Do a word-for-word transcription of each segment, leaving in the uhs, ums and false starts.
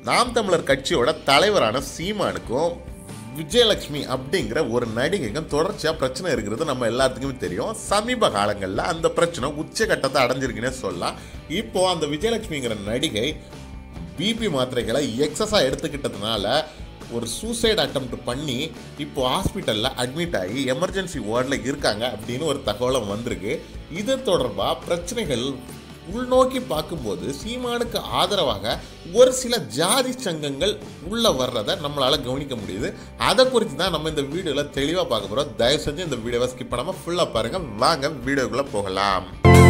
நாம் தமிழர் கட்சியோட தலைவரான சீமானுக்கும் விஜயலட்சுமி அப்படிங்கிற ஒரு நடிகைக்கும் தொடர்ச்சியாக பிரச்சனை இருக்கிறது நம்ம எல்லாத்துக்குமே தெரியும். சமீப காலங்களில் அந்த பிரச்சனை உச்சகட்டத்தை அடைஞ்சிருக்குன்னே சொல்லலாம். இப்போது அந்த விஜயலட்சுமிங்கிற நடிகை பிபி மாத்திரைகளை எக்ஸஸாக எடுத்துக்கிட்டதுனால ஒரு சூசைட் அட்டெம்ப்ட் பண்ணி இப்போ ஹாஸ்பிட்டலில் அட்மிட் ஆகி எமர்ஜென்சி வார்டில் இருக்காங்க அப்படின்னு ஒரு தகவலும் வந்திருக்கு. இது தொடர்பாக பிரச்சனைகள் உள்நோக்கி பார்க்கும்போது சீமானுக்கு ஆதரவாக ஒரு சில ஜாதி சங்கங்கள் உள்ளே வர்றதை நம்மளால் கவனிக்க முடியுது. அதை குறித்து தான் நம்ம இந்த வீடியோவில் தெளிவாக பார்க்க போகிறோம். தயவு செஞ்சு இந்த வீடியோவை ஸ்கிப் பண்ணாமல் ஃபுல்லாக பாருங்கள். வாங்க வீடியோக்குள்ளே போகலாம்.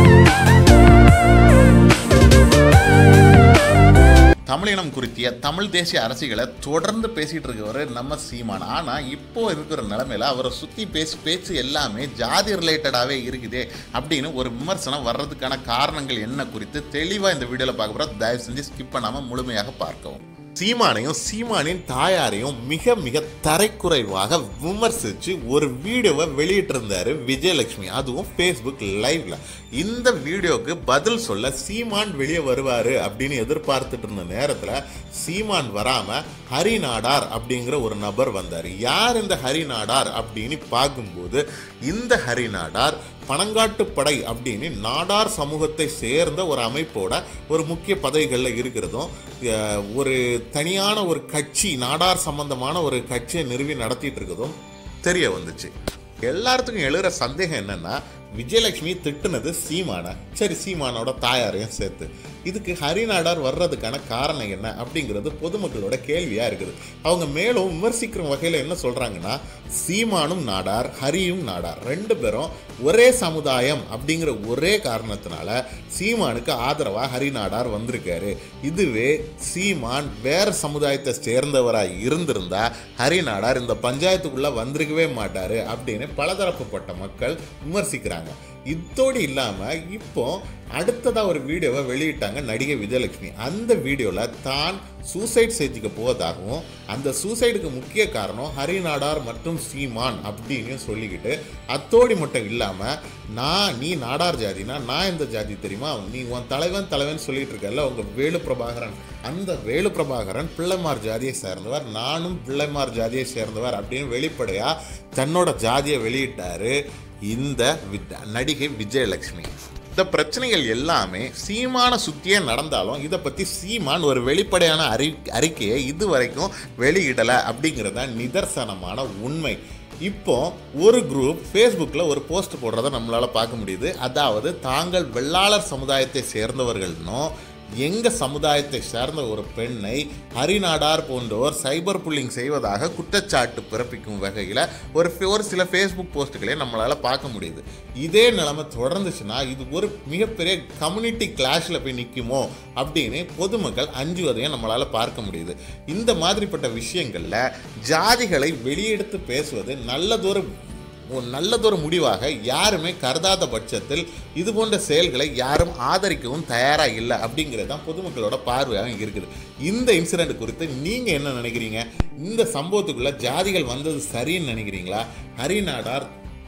தமிழினம் குறித்திய தமிழ் தேசிய அரசியலை தொடர்ந்து பேசிகிட்டு இருக்கவர் நம்ம சீமான். ஆனால் இப்போ இருக்கிற நிலைமையில் அவரை சுற்றி பேசி பேச்சு எல்லாமே ஜாதி ரிலேட்டடாகவே இருக்குது அப்படின்னு ஒரு விமர்சனம் வர்றதுக்கான காரணங்கள் என்ன குறித்து தெளிவாக இந்த வீடியோவில் பார்க்க போகிறோம். தயவு செஞ்சு ஸ்கிப் பண்ணாமல் முழுமையாக பார்க்கவும். சீமானையும் சீமானின் தாயாரையும் மிக மிக தரைக்குறைவாக விமர்சித்து ஒரு வீடியோவை வெளியிட்டிருந்தார் விஜயலட்சுமி, அதுவும் ஃபேஸ்புக் லைவ்ல. இந்த வீடியோவுக்கு பதில் சொல்ல சீமான் வெளியே வருவார் அப்படின்னு எதிர்பார்த்துட்டு இருந்த நேரத்தில் சீமான் வராமல் ஹரிநாடார் அப்படிங்கிற ஒரு நபர் வந்தார். யார் இந்த ஹரிநாடார் அப்படின்னு பார்க்கும்போது இந்த ஹரிநாடார் பனங்காட்டுப்படை அப்படின்னு நாடார் சமூகத்தை சேர்ந்த ஒரு அமைப்போட ஒரு முக்கிய பதவிகளில் இருக்கிறதும் ஒரு தனியான ஒரு கட்சி நாடார் சம்பந்தமான ஒரு கட்சியை நிறுவி நடத்திட்டு இருக்கிறதும் தெரிய வந்துச்சு. எல்லாத்துக்கும் எழுகிற சந்தேகம் என்னன்னா, விஜயலட்சுமி திட்டுனது சீமான, சரி சீமானோட தாயாரையும் சேர்த்து, இதுக்கு ஹரிநாடார் வர்றதுக்கான காரணம் என்ன அப்படிங்கிறது பொதுமக்களோட கேள்வியாக இருக்குது. அவங்க மேலும் விமர்சிக்கிற வகையில் என்ன சொல்கிறாங்கன்னா, சீமானும் நாடார் ஹரியும் நாடார் ரெண்டு பேரும் ஒரே சமுதாயம் அப்படிங்கிற ஒரே காரணத்தினால சீமானுக்கு ஆதரவாக ஹரிநாடார் வந்திருக்காரு. இதுவே சீமான் வேறு சமுதாயத்தை சேர்ந்தவராக இருந்திருந்தா ஹரிநாடார் இந்த பஞ்சாயத்துக்குள்ளே வந்திருக்கவே மாட்டார் அப்படின்னு பலதரப்பட்ட மக்கள் விமர்சிக்கிறாங்க. இதோடு இல்லாமல் இப்போ அடுத்ததாக ஒரு வீடியோவை வெளியிட்டாங்க நடிகை விஜயலட்சுமி. அந்த வீடியோவில் தான் சூசைட் செஞ்சுக்க போவதாகவும் அந்த சூசைடுக்கு முக்கிய காரணம் ஹரிநாடார் மற்றும் சீமான் அப்படின்னு சொல்லிக்கிட்டு, அத்தோடி மட்டும் இல்லாமல் நான் நீ நாடார் ஜாதினா நான் இந்த ஜாதி தெரியுமா, நீ உன் தலைவன் தலைவன் சொல்லிட்டு இருக்கல உங்கள் வேலு பிரபாகரன், அந்த வேலு பிரபாகரன் பிள்ளைமார் ஜாதியை சேர்ந்தவர், நானும் பிள்ளைமார் ஜாதியை சேர்ந்தவர் அப்படின்னு வெளிப்படையாக தன்னோட ஜாதியை வெளியிட்டார் இந்த நடிகை விஜயலட்சுமி. இந்த பிரச்சனைகள் எல்லாமே சீமான சுற்றியே நடந்தாலும் இதை பற்றி சீமான் ஒரு வெளிப்படையான அறி அறிக்கையை இது வரைக்கும் வெளியிடலை அப்படிங்கிறது தான் நிதர்சனமான உண்மை. இப்போ ஒரு குரூப் ஃபேஸ்புக்கில் ஒரு போஸ்ட் போடுறதை நம்மளால் பார்க்க முடியுது. அதாவது தாங்கள் வெள்ளாளர் சமுதாயத்தை சேர்ந்தவர்கள்னும் எங்கள் சமுதாயத்தை சேர்ந்த ஒரு பெண்ணை ஹரிநாடார் போன்றோர் சைபர் புல்லிங் செய்வதாக குற்றச்சாட்டு பிறப்பிக்கும் வகையில் ஒரு ஒரு சில ஃபேஸ்புக் போஸ்ட்டுகளே நம்மளால் பார்க்க முடியுது. இதே நிலைமை தொடர்ந்துச்சுன்னா இது ஒரு மிகப்பெரிய கம்யூனிட்டி கிளாஷில் போய் நிற்குமோ அப்படின்னு பொதுமக்கள் அஞ்சுவதையும் நம்மளால் பார்க்க முடியுது. இந்த மாதிரிப்பட்ட விஷயங்களில் ஜாதிகளை வெளியெடுத்து பேசுவது நல்லதொரு நல்லதொரு முடிவாக யாருமே கருதாத பட்சத்தில் இது போன்ற செயல்களை யாரும் ஆதரிக்கவும் தயாராக இல்லை அப்படிங்கிறது தான் பொதுமக்களோட பார்வையாக இருக்குது. இந்த இன்சிடெண்ட் குறித்து நீங்கள் என்ன நினைக்கிறீங்க? இந்த சம்பவத்துக்குள்ளே ஜாதிகள் வந்தது சரின்னு நினைக்கிறீங்களா? ஹரிநாடார்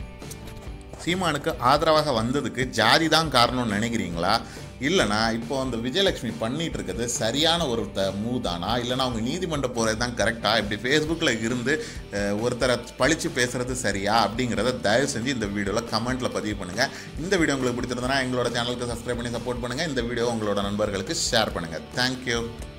சீமானுக்கு ஆதரவாக வந்ததுக்கு ஜாதி தான் காரணம்னு நினைக்கிறீங்களா? இல்லைனா இப்போ அந்த விஜயலட்சுமி பண்ணிகிட்டு இருக்கிறது சரியான ஒரு த மூவ் தானா, இல்லைனா அவங்க நீதிமன்றம் போகிறது தான் கரெக்டாக, இப்படி ஃபேஸ்புக்கில் இருந்து ஒருத்தரை பழித்து பேசுகிறது சரியா அப்படிங்கிறத தயவு செஞ்சு இந்த வீடியோவில் கமெண்ட்டில் பதிவு பண்ணுங்கள். இந்த வீடியோ உங்களுக்கு பிடிச்சிருந்தனா எங்களோட சேனலுக்கு சப்ஸ்கிரைப் பண்ணி சப்போர்ட் பண்ணுங்கள். இந்த வீடியோ உங்களோட நண்பர்களுக்கு ஷேர் பண்ணுங்கள். தேங்க்யூ.